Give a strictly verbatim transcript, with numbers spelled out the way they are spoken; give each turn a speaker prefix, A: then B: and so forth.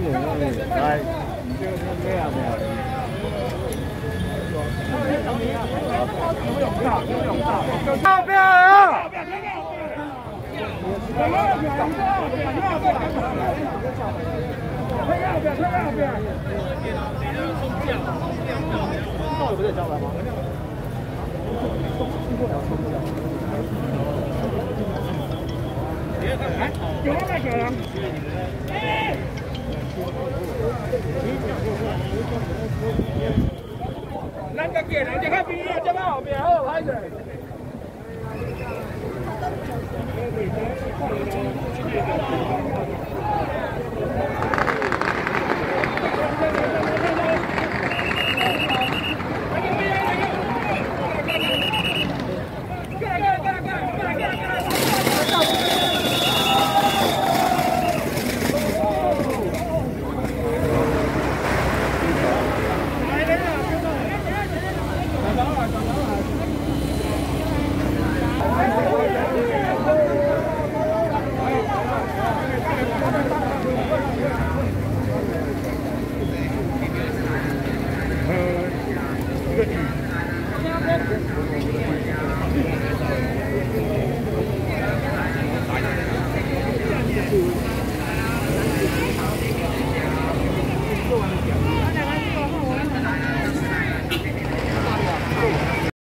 A: 来，这个是这样的。要不要啊？不是交来吗？有那个人。咱个见人就较边啊，这摆后面好歹势。
B: Thank you.